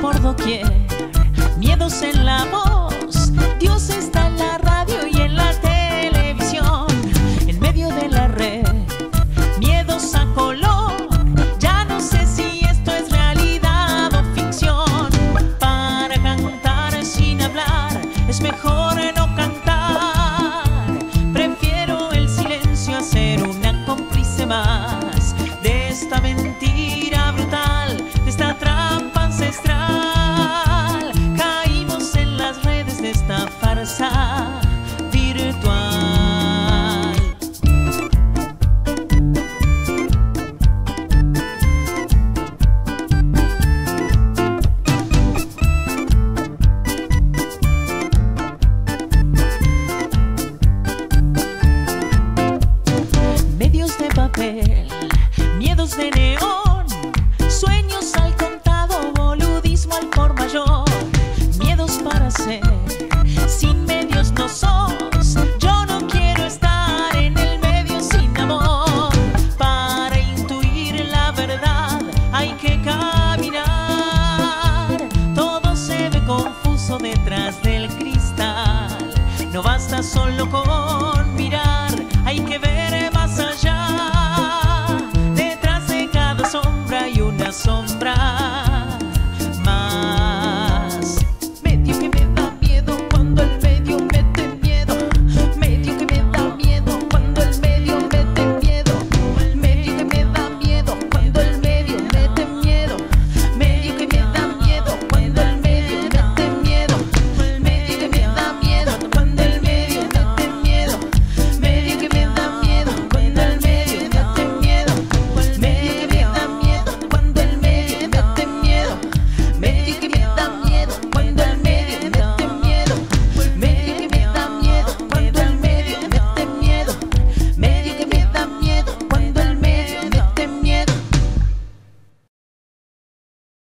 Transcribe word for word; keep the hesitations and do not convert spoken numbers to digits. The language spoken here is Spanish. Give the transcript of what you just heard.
por doquier, miedos en la voz. Dios está en la radio y en la televisión, en medio de la red, miedos a color. Ya no sé si esto es realidad o ficción. Para cantar sin hablar es mejor no cantar. Prefiero el silencio a ser una cómplice más de esta mentira brutal, de esta trampa ancestral. Caímos en las redes de esta farsa virtual. Medios de papel, miedos de neón, sueños al contado, boludismo al por mayor, miedos para ser, sin medios no sos. Yo no quiero estar en el medio sin amor. Para intuir la verdad hay que caminar. Todo se ve confuso detrás del cristal. No basta solo con mirar, hay que ver más allá. Detrás de cada sombra hay una sombra.